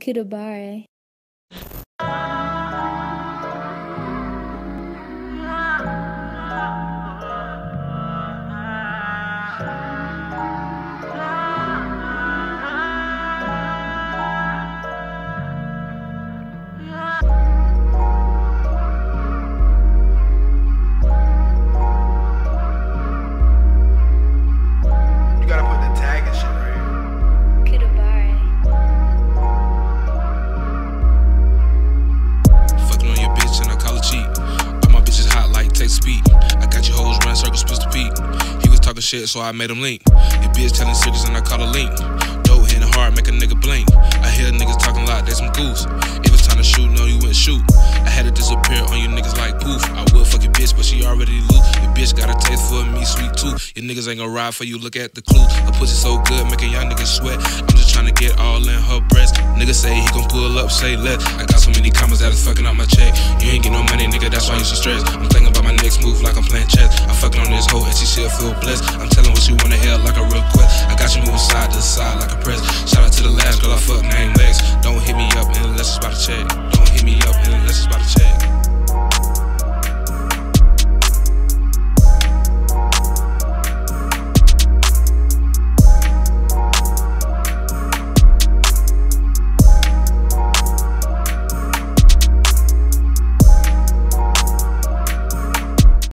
Kidabare. Shit, so I made him link. Your bitch telling secrets and I call a link. Dope hitting hard, make a nigga blink. I hear niggas talking like they some goose. If it's time to shoot, no, you wouldn't shoot. I had to disappear on you niggas like poof. I would fuck your bitch, but she already loose. Your bitch got a taste for me, sweet too. Your niggas ain't gonna ride for you, look at the clue. Her pussy so good, making y'all niggas sweat. I'm just trying to get all in her breast. Nigga say he gon' pull up, say less. I got so many comments that is fucking up my check. You ain't get no money, nigga, that's why you so stressed. I'm thinking about my next move like I'm playing chess. I'm fucking on this hoe and she still feel blessed. I'm telling what she wanna hear like a request. I got you moving side to side like a press. Shout out to the last girl I fucked named Lex. Don't hit me up unless it's about to check. Don't hit me up